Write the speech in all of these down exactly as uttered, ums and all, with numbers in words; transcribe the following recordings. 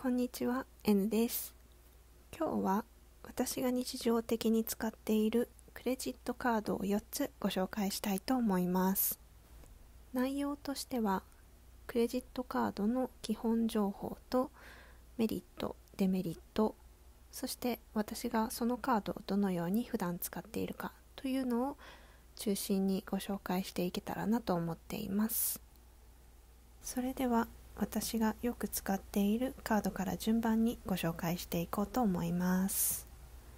こんにちは、N です。今日は私が日常的に使っているクレジットカードをよっつご紹介したいと思います。内容としては、クレジットカードの基本情報とメリット、デメリット、そして私がそのカードをどのように普段使っているかというのを中心にご紹介していけたらなと思っています。それでは私がよく使っているカードから順番にご紹介していこうと思います。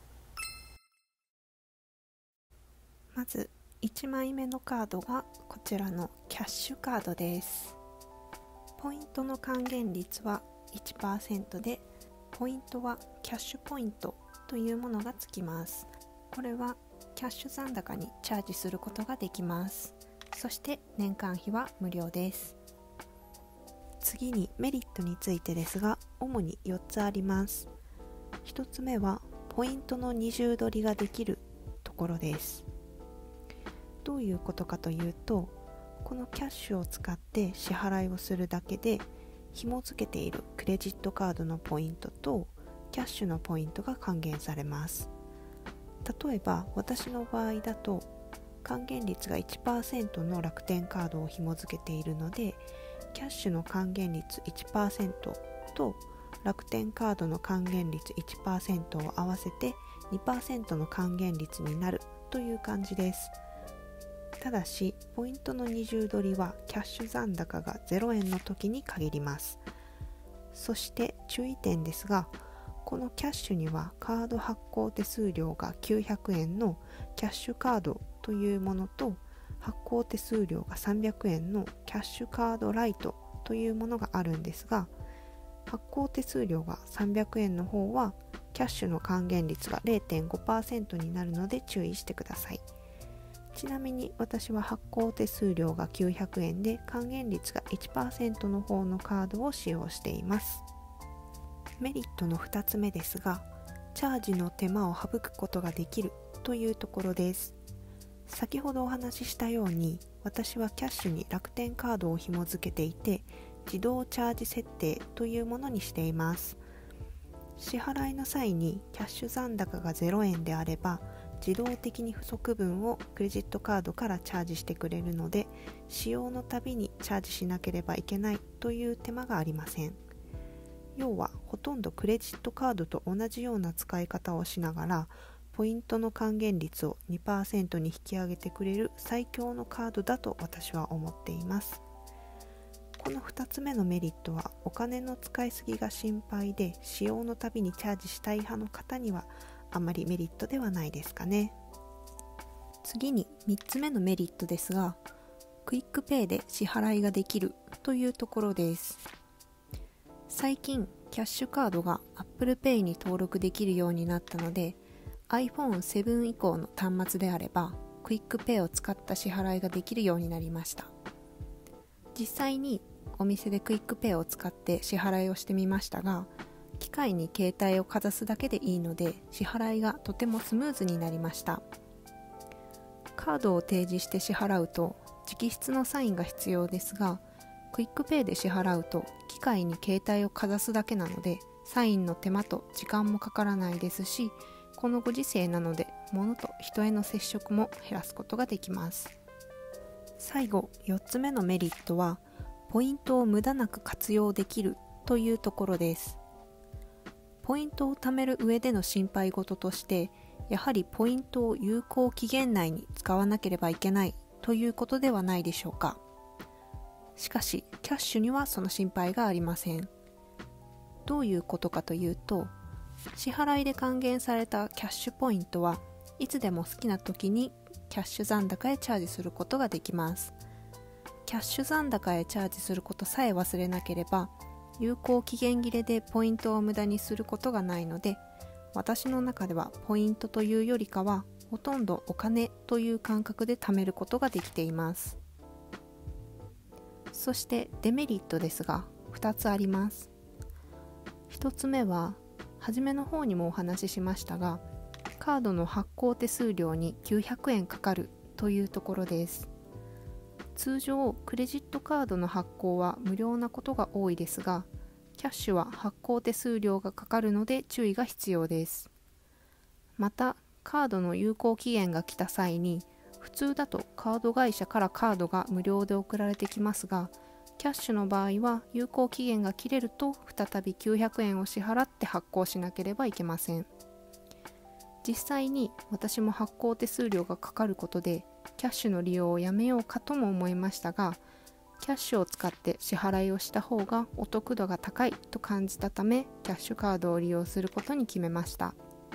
まずいちまいめのカードがこちらのキャッシュカードです。ポイントの還元率は いちパーセント で、ポイントはキャッシュポイントというものがつきます。これはキャッシュ残高にチャージすることができます。そして年間費は無料です。次にメリットについてですが、主によっつあります。ひとつめはポイントの二重取りができるところです。どういうことかというと、このキャッシュを使って支払いをするだけで紐付けているクレジットカードのポイントとキャッシュのポイントが還元されます。例えば私の場合だと還元率が いちパーセント の楽天カードを紐付けているので、キャッシュの還元率 いちパーセント と楽天カードの還元率 いちパーセント を合わせて にパーセント の還元率になるという感じです。ただしポイントの二重取りはキャッシュ残高がゼロえんの時に限ります。そして注意点ですが、このキャッシュにはカード発行手数料がきゅうひゃくえんのキャッシュカードというものと、発行手数料がさんびゃくえんのキャッシュカードライトというものがあるんですが、発行手数料がさんびゃくえんの方はキャッシュの還元率が れいてんごパーセント になるので注意してください。ちなみに私は発行手数料がきゅうひゃくえんで還元率が いちパーセント の方のカードを使用しています。メリットのふたつめですが、チャージの手間を省くことができるというところです。先ほどお話ししたように、私はキャッシュに楽天カードを紐付けていて、自動チャージ設定というものにしています。支払いの際にキャッシュ残高がゼロえんであれば、自動的に不足分をクレジットカードからチャージしてくれるので、使用のたびにチャージしなければいけないという手間がありません。要はほとんどクレジットカードと同じような使い方をしながら、ポイントの還元率を にパーセント に引き上げてくれる最強のカードだと私は思っています。このふたつめのメリットは、お金の使いすぎが心配で使用のたびにチャージしたい派の方にはあまりメリットではないですかね。次にみっつめのメリットですが、クイックペイで支払いができるというところです。最近キャッシュカードが Apple Pay に登録できるようになったので、アイフォンセブン 以降の端末であればクイックペイを使った支払いができるようになりました。実際にお店でクイックペイを使って支払いをしてみましたが、機械に携帯をかざすだけでいいので支払いがとてもスムーズになりました。カードを提示して支払うと直筆のサインが必要ですが、クイックペイで支払うと機械に携帯をかざすだけなので、サインの手間と時間もかからないですし、このご時世なので物と人への接触も減らすことができます。最後よっつめのメリットは、ポイントを無駄なく活用できるというところです。ポイントを貯める上での心配事として、やはりポイントを有効期限内に使わなければいけないということではないでしょうか。しかしキャッシュにはその心配がありません。どういうことかというと、支払いで還元されたキャッシュポイントはいつでも好きな時にキャッシュ残高へチャージすることができます。キャッシュ残高へチャージすることさえ忘れなければ、有効期限切れでポイントを無駄にすることがないので、私の中ではポイントというよりかはほとんどお金という感覚で貯めることができています。そしてデメリットですがふたつあります。ひとつめは、初めの方にもお話ししましたが、カードの発行手数料にきゅうひゃくえんかかるというところです。通常クレジットカードの発行は無料なことが多いですが、 キャッシュは発行手数料がかかるので注意が必要です。また、カードの有効期限が来た際に、普通だとカード会社からカードが無料で送られてきますが、キャッシュの場合は有効期限が切れると再びきゅうひゃくえんを支払って発行しなければいけません。実際に私も発行手数料がかかることでキャッシュの利用をやめようかとも思いましたが、キャッシュを使って支払いをした方がお得度が高いと感じたため、キャッシュカードを利用することに決めました。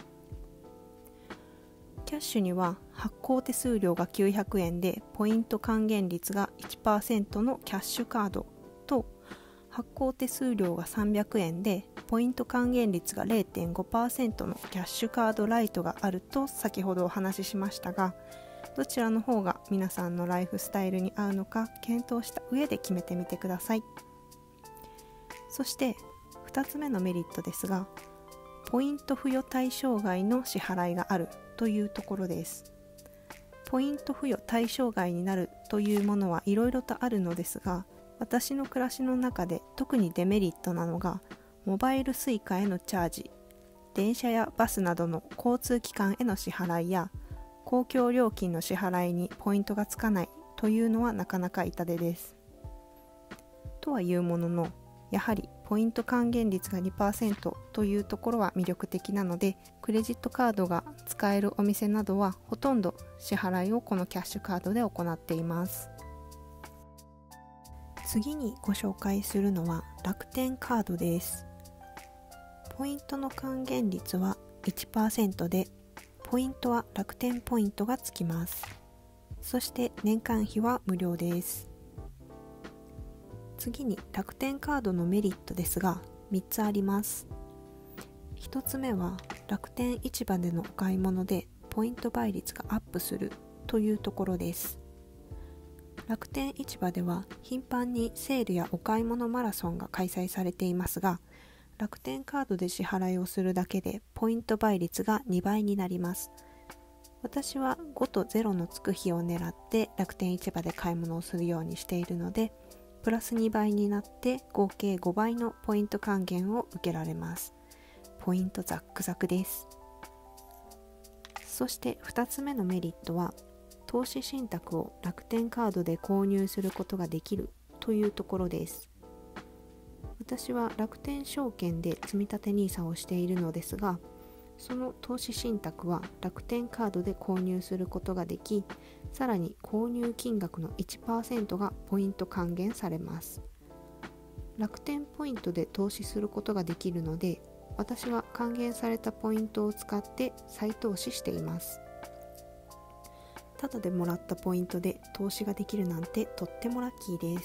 キャッシュには発行手数料がきゅうひゃくえんでポイント還元率が いちパーセント のキャッシュカードと、発行手数料がさんびゃくえんでポイント還元率が れいてんごパーセント のキャッシュカードライトがあると先ほどお話ししましたが、どちらの方が皆さんのライフスタイルに合うのか検討した上で決めてみてください。そしてふたつめのメリットですが、ポイント付与対象外の支払いがあるというところです。ポイント付与対象外になるというものはいろいろとあるのですが、私の暮らしの中で特にデメリットなのが、モバイル Suica へのチャージ、電車やバスなどの交通機関への支払いや公共料金の支払いにポイントがつかないというのはなかなか痛手です。とはいうものの、やはりポイント還元率が にパーセント というところは魅力的なので、クレジットカードが使えるお店などはほとんど支払いをこのキャッシュカードで行っています。次にご紹介するのは楽天カードです。ポイントの還元率は いちパーセント で、ポイントは楽天ポイントがつきます。そして年間費は無料です。次に楽天カードのメリットですがみっつあります。ひとつめは楽天市場でのお買い物でポイント倍率がアップするというところです。楽天市場では頻繁にセールやお買い物マラソンが開催されていますが、楽天カードで支払いをするだけでポイント倍率がにばいになります。私はごとゼロのつく日を狙って楽天市場で買い物をするようにしているので、プラスにばいになって合計ごばいのポイント還元を受けられます。ポイントザックザクです。そしてふたつめのメリットは、投資信託を楽天カードで購入することができるというところです。私は楽天証券で積立 ニーサ をしているのですが、その投資信託は楽天カードで購入することができ、さらに購入金額の いちパーセント がポイント還元されます。楽天ポイントで投資することができるので、私は還元されたポイントを使って再投資しています。ただでもらったポイントで投資ができるなんてとってもラッキーです。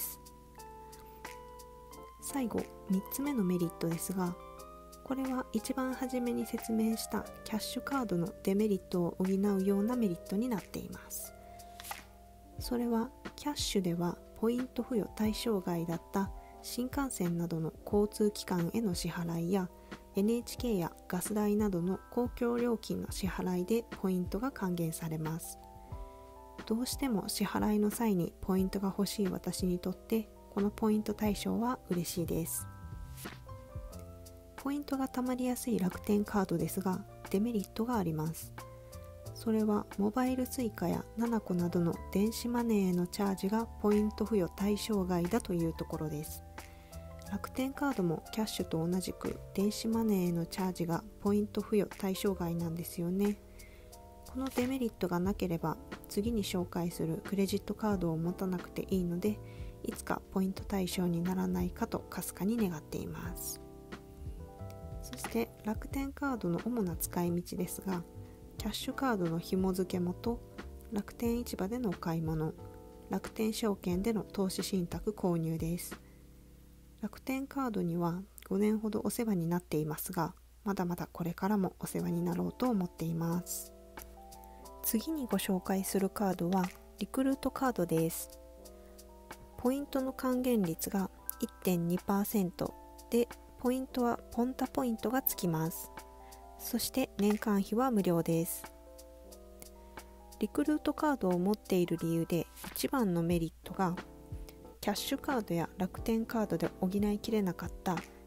最後みっつめのメリットですが、これは一番初めに説明したキャッシュカードのデメリットを補うようなメリットになっています。それはキャッシュではポイント付与対象外だった新幹線などの交通機関への支払いや エヌエイチケー やガス代などの公共料金の支払いでポイントが還元されます。どうしても支払いの際にポイントが欲しい私にとって、このポイント対象は嬉しいです。ポイントが貯まりやすい楽天カードですが、デメリットがあります。それはモバイル Suica やナナコなどの電子マネーへのチャージがポイント付与対象外だというところです。楽天カードもキャッシュと同じく電子マネーへのチャージがポイント付与対象外なんですよね。このデメリットがなければ次に紹介するクレジットカードを持たなくていいので、いつかポイント対象にならないかとかすかに願っています。そして楽天カードの主な使い道ですが、キャッシュカードの紐付け元、楽天市場でのお買い物、楽天証券での投資信託購入です。楽天カードにはごねんほどお世話になっていますが、まだまだこれからもお世話になろうと思っています。次にご紹介するカードはリクルートカードです。ポイントの還元率が いってんにパーセント で、ポイントはポンタポイントがつきます。そして年間費は無料です。リクルートカードを持っている理由で一番のメリットが、キャッシュカードや楽天カードで補いきれなかった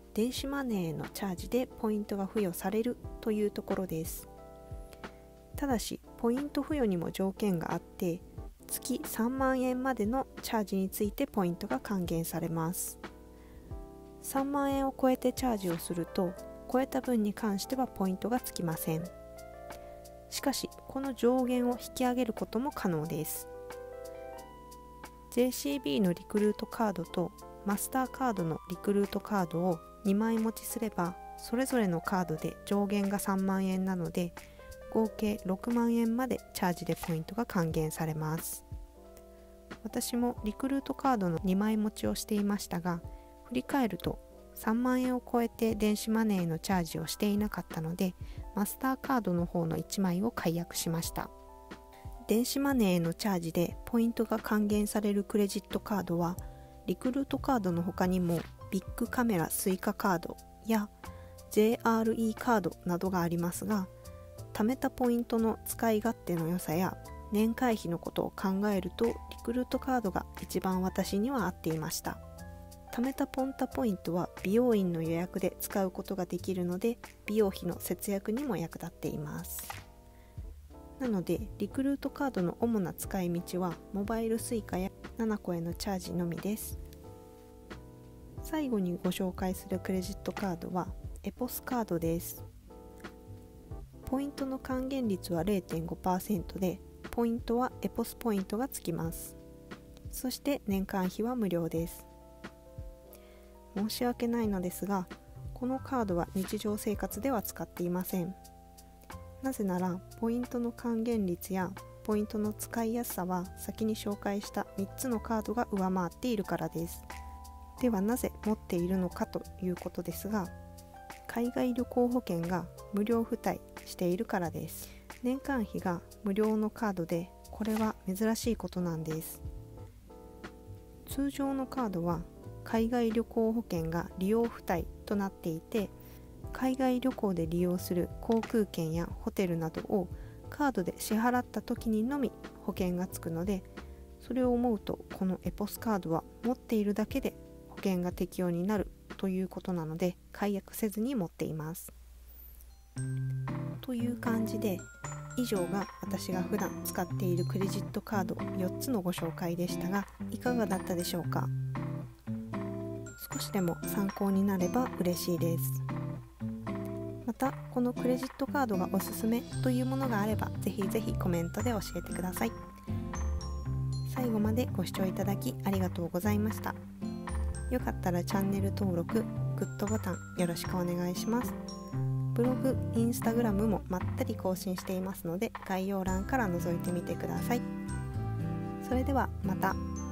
電子マネーへのチャージでポイントが付与されるというところです。ただしポイント付与にも条件があって、月さんまんえんまでのチャージについてポイントが還元されます。さんまんえんを超えてチャージをすると、超えた分に関してはポイントがつきません。しかしこの上限を引き上げることも可能です。 ジェーシービー のリクルートカードとマスターカードのリクルートカードをにまい持ちすれば、それぞれのカードで上限がさんまんえんなので、合計ろくまんえんまでチャージでポイントが還元されます。私もリクルートカードのにまい持ちをしていましたが、振り返るとさんまんえんを超えて電子マネーのチャージをしていなかったので、マスターカードの方のいちまいを解約しました。電子マネーへのチャージでポイントが還元されるクレジットカードは、リクルートカードの他にもビッグカメラスイカカードや ジェイアールイー カードなどがありますが、貯めたポイントの使い勝手の良さや年会費のことを考えると、リクルートカードが一番私には合っていました。貯めたポンタポイントは美容院の予約で使うことができるので、美容費の節約にも役立っています。なのでリクルートカードの主な使い道はモバイルスイカやななこへのチャージのみです。最後にご紹介するクレジットカードはエポスカードです。ポイントの還元率は れいてんごパーセント で、ポイントはエポスポイントがつきます。そして年間費は無料です。申し訳ないのですが、このカードは日常生活では使っていません。なぜならポイントの還元率やポイントの使いやすさは先に紹介したみっつのカードが上回っているからです。ではなぜ持っているのかということですが、海外旅行保険が無料付帯しているからです。年間費が無料のカードで、これは珍しいことなんです。通常のカードは海外旅行保険が利用付帯となっていて、海外旅行で利用する航空券やホテルなどをカードで支払った時にのみ保険がつくので、それを思うとこのエポスカードは持っているだけで保険が適用になるということなので、解約せずに持っています。という感じで、以上が私が普段使っているクレジットカードよっつのご紹介でしたが、いかがだったでしょうか。少しでも参考になれば嬉しいです。またこのクレジットカードがおすすめというものがあれば、ぜひぜひコメントで教えてください。最後までご視聴いただきありがとうございました。よかったらチャンネル登録、グッドボタンよろしくお願いします。ブログ、インスタグラムもまったり更新していますので、概要欄から覗いてみてください。それではまた。